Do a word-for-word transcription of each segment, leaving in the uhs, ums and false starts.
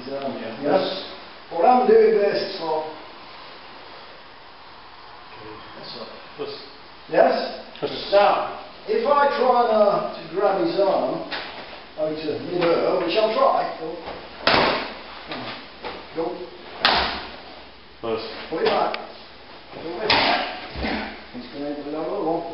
down here. Yes. What I'm doing basics for. Yes. Yes? Now, if I try now to grab his arm out of mid-air, which I'll try. Go. Yes. Put it back. Put it back. He's going to do another one.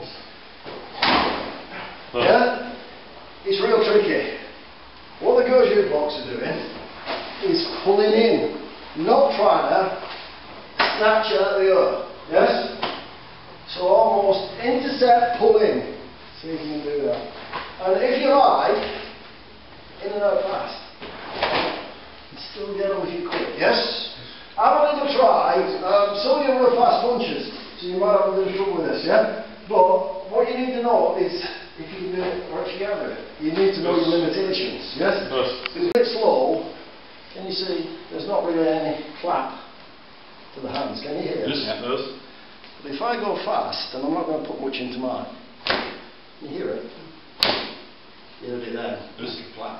Yeah? It's real tricky. What the Goju blocks are doing is pulling in, not trying to snatch out of the air. Yes? So almost intercept, pull in. See if you can do that. And if you like, in and out fast. And still get on with you quick. Yes? Have a little try. Um, some of you are fast punchers, so you might have a little trouble with this, yeah? But what you need to know is if you can do it or if you can't do it. You need to know your limitations, yes? Yes. It's a bit slow. Can you see there's not really any clap to the hands? Can you hear it? Yes. Yes. But if I go fast, and I'm not going to put much into mine, you hear it? You hear it there? Yes. Clap.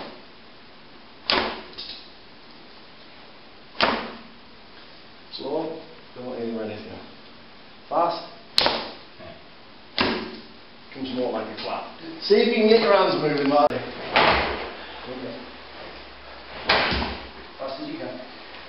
Slow, don't hear anything. Fast, comes more like a clap. See if you can get your hands moving, Marty. Okay. Fast as you can.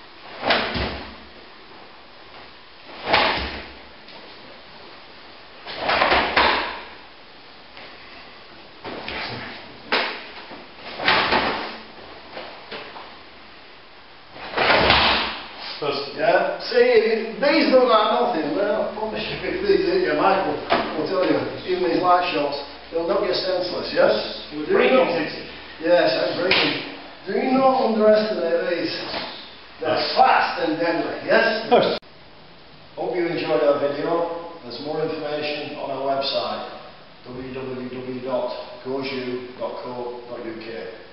Yeah, see, these don't have nothing. Well, I promise you, if these hit you, Michael will tell you, even these light shots, they'll not get senseless, yes? Breaking. Yes, I'm breaking. Do not underestimate these. They're fast and deadly, yes? Yes. Hope you enjoyed our video. There's more information on our website, w w w dot goju dot co dot u k.